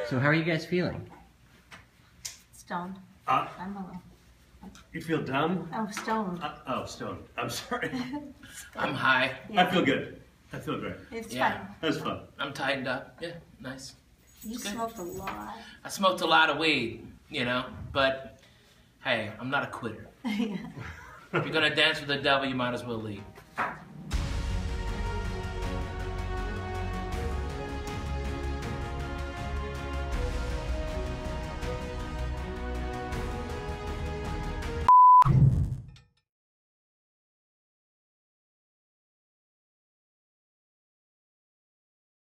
So how are you guys feeling? Stoned. I'm a little. You feel dumb? Oh, stoned. Stoned. I'm sorry. I'm high. Yeah. I feel good. I feel great. It's fun. That's fun. I'm tightened up. Yeah, nice. You smoked a lot. I smoked a lot of weed, you know, but hey, I'm not a quitter. Yeah. If you're gonna dance with the devil, you might as well leave.